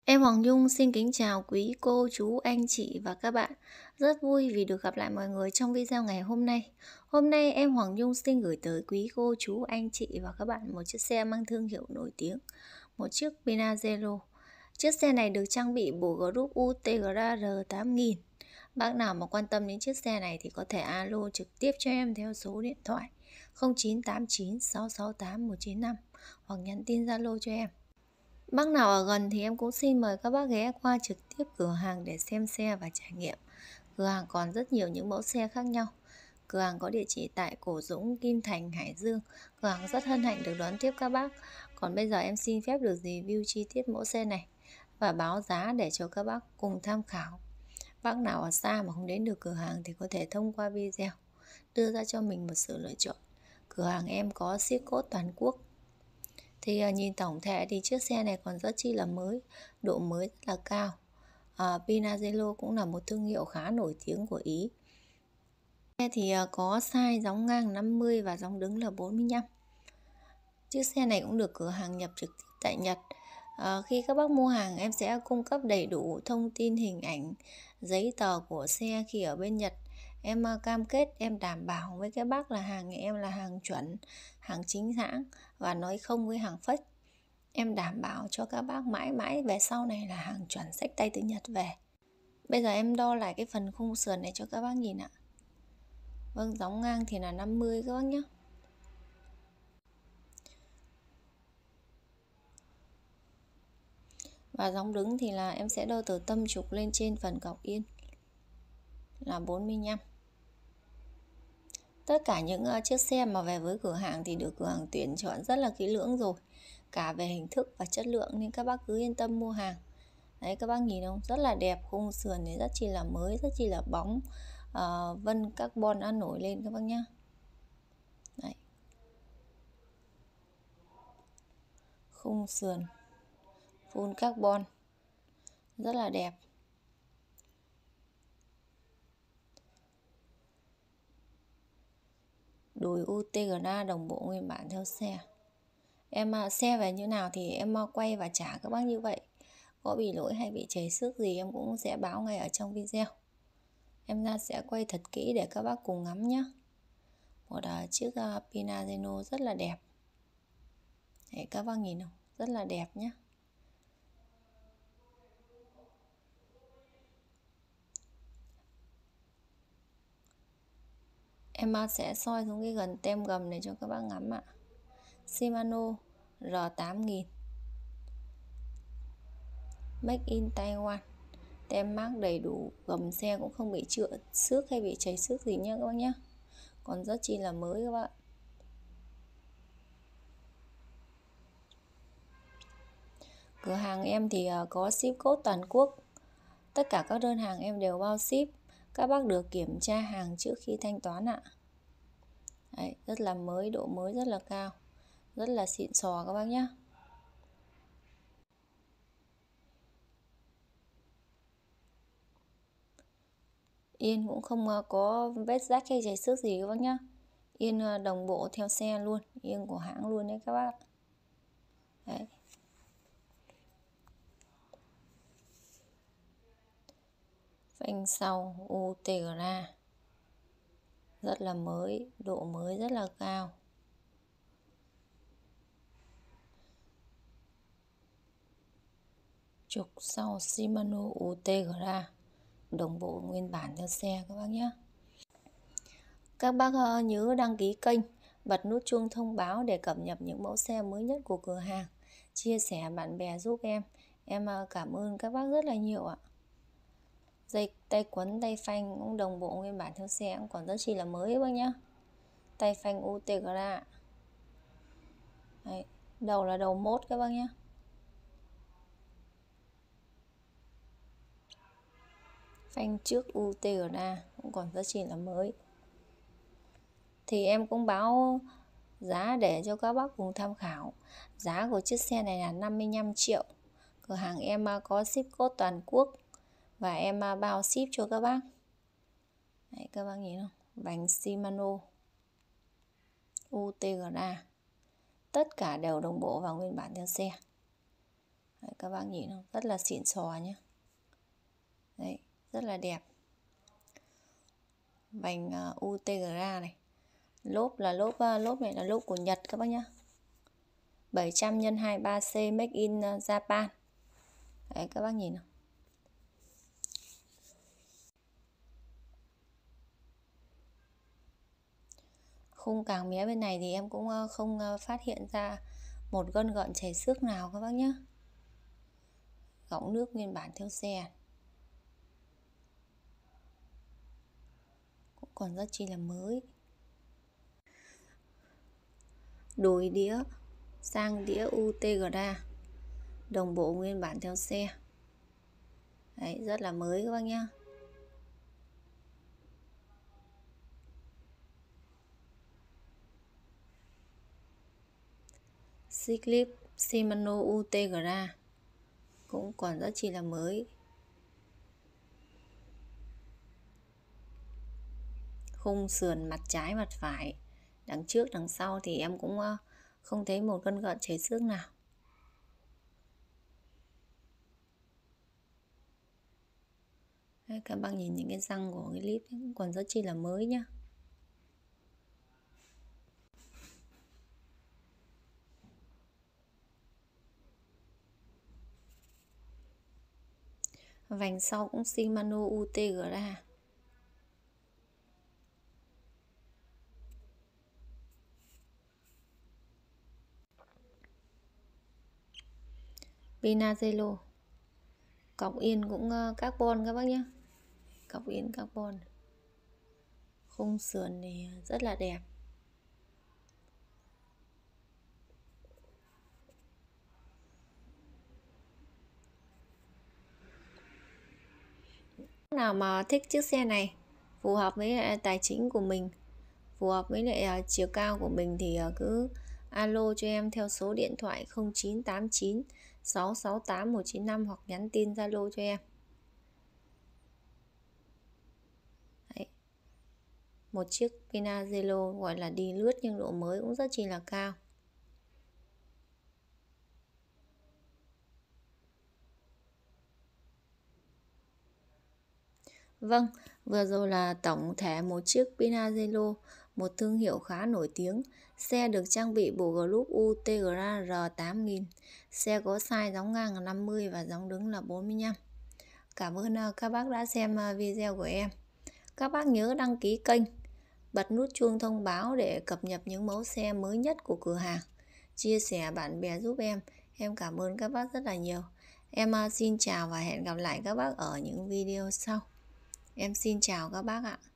Em Hoàng Nhung xin kính chào quý cô, chú, anh chị và các bạn. Rất vui vì được gặp lại mọi người trong video ngày hôm nay. Hôm nay em Hoàng Nhung xin gửi tới quý cô, chú, anh chị và các bạn một chiếc xe mang thương hiệu nổi tiếng, một chiếc Pinarello. Chiếc xe này được trang bị bộ group UTGRA R8000. Bác nào mà quan tâm đến chiếc xe này thì có thể alo trực tiếp cho em theo số điện thoại 0989 668 195 hoặc nhắn tin Zalo cho em. Bác nào ở gần thì em cũng xin mời các bác ghé qua trực tiếp cửa hàng để xem xe và trải nghiệm. Cửa hàng còn rất nhiều những mẫu xe khác nhau. Cửa hàng có địa chỉ tại Cổ Dũng, Kim Thành, Hải Dương. Cửa hàng rất hân hạnh được đón tiếp các bác. Còn bây giờ em xin phép được review chi tiết mẫu xe này và báo giá để cho các bác cùng tham khảo. Bác nào ở xa mà không đến được cửa hàng thì có thể thông qua video đưa ra cho mình một sự lựa chọn. Cửa hàng em có ship code toàn quốc. Thì nhìn tổng thể thì chiếc xe này còn rất chi là mới, độ mới rất là cao. Pinarello cũng là một thương hiệu khá nổi tiếng của Ý. Xe thì có size gióng ngang 50 và gióng đứng là 45. Chiếc xe này cũng được cửa hàng nhập trực tiếp tại Nhật. Khi các bác mua hàng em sẽ cung cấp đầy đủ thông tin, hình ảnh, giấy tờ của xe khi ở bên Nhật. Em cam kết, em đảm bảo với các bác là hàng em là hàng chuẩn, hàng chính hãng và nói không với hàng fake. Em đảm bảo cho các bác mãi mãi về sau này là hàng chuẩn xách tay từ Nhật về. Bây giờ em đo lại cái phần khung sườn này cho các bác nhìn ạ. Vâng, gióng ngang thì là 50 các bác nhé. Và gióng đứng thì là em sẽ đo từ tâm trục lên trên phần cọc yên là 45. Tất cả những chiếc xe mà về với cửa hàng thì được cửa hàng tuyển chọn rất là kỹ lưỡng rồi, cả về hình thức và chất lượng, nên các bác cứ yên tâm mua hàng. Đấy, các bác nhìn không, rất là đẹp, khung sườn thì rất chi là mới, rất chi là bóng, vân carbon đã nổi lên các bác nhá. Đấy. Khung sườn full carbon rất là đẹp. Đùi UTGRA đồng bộ nguyên bản theo xe. Em xe về như nào thì em quay và trả các bác như vậy. Có bị lỗi hay bị chảy xước gì em cũng sẽ báo ngay ở trong video. Em sẽ quay thật kỹ để các bác cùng ngắm nhé. Một chiếc Pinarello rất là đẹp. Đấy, các bác nhìn không? Rất là đẹp nhé. Em sẽ soi xuống cái gần tem gầm này cho các bác ngắm ạ. Shimano R8000 Make in Taiwan. Tem mác đầy đủ, gầm xe cũng không bị trựa xước hay bị chảy xước gì nhé các bác nhé. Còn rất chi là mới các bạn. Cửa hàng em thì có ship code toàn quốc. Tất cả các đơn hàng em đều bao ship. Các bác được kiểm tra hàng trước khi thanh toán ạ. Đấy, rất là mới, độ mới rất là cao, rất là xịn sò các bác nhé. Yên cũng không có vết rách hay chảy xước gì các bác nhé. Yên đồng bộ theo xe luôn, yên của hãng luôn đấy các bác. Đấy. Phanh sau UTGRA rất là mới, độ mới rất là cao. Trục sau Shimano UTGRA đồng bộ nguyên bản theo xe các bác nhé. Các bác nhớ đăng ký kênh, bật nút chuông thông báo để cập nhật những mẫu xe mới nhất của cửa hàng. Chia sẻ bạn bè giúp em. Em cảm ơn các bác rất là nhiều ạ. Dây tay quấn, tay phanh cũng đồng bộ nguyên bản theo xe, cũng còn rất chi là mới các bác nhé. Tay phanh UTGRA. Đấy, đầu là đầu mốt các bác nhé. Phanh trước UTGRA cũng còn rất chi là mới. Thì em cũng báo giá để cho các bác cùng tham khảo. Giá của chiếc xe này là 55 triệu. Cửa hàng em có ship code toàn quốc và em bao ship cho các bác. Đấy, các bác nhìn không? Bánh Shimano UTGRA tất cả đều đồng bộ và nguyên bản theo xe. Đấy, các bác nhìn không? Rất là xịn sò nhé. Đấy, rất là đẹp. Vành Ultegra này. Lốp là lốp này là lốp của Nhật các bác nhá. 700 x 23C Make in Japan. Đấy, các bác nhìn nào. Khung càng mé bên này thì em cũng không phát hiện ra một gân gợn chảy xước nào các bác nhé. Gọng nước nguyên bản theo xe. Cũng còn rất chi là mới. Đổi đĩa sang đĩa Ultegra. Đồng bộ nguyên bản theo xe. Đấy, rất là mới các bác nhá. Clip Shimano Ultegra cũng còn rất chi là mới. Khung sườn mặt trái mặt phải, đằng trước đằng sau thì em cũng không thấy một gân gợn chảy xước nào. Đấy, các bác nhìn những cái răng của cái clip cũng còn rất chi là mới nhá. Vành sau cũng Shimano Ultegra. Pinarello. Cọc yên cũng carbon các bác nhé. Cọc yên carbon. Khung sườn thì rất là đẹp. Nào mà thích chiếc xe này, phù hợp với lại tài chính của mình, phù hợp với lại chiều cao của mình thì cứ alo cho em theo số điện thoại 0989 668 195 hoặc nhắn tin Zalo cho em. Đấy. Một chiếc Pinarello gọi là đi lướt nhưng độ mới cũng rất chi là cao. Vâng, vừa rồi là tổng thể một chiếc Pinarello, một thương hiệu khá nổi tiếng. Xe được trang bị bộ group Ultegra R8000. Xe có size gióng ngang là 50 và gióng đứng là 45. Cảm ơn các bác đã xem video của em. Các bác nhớ đăng ký kênh, bật nút chuông thông báo để cập nhật những mẫu xe mới nhất của cửa hàng. Chia sẻ bạn bè giúp em. Em cảm ơn các bác rất là nhiều. Em xin chào và hẹn gặp lại các bác ở những video sau. Em xin chào các bác ạ.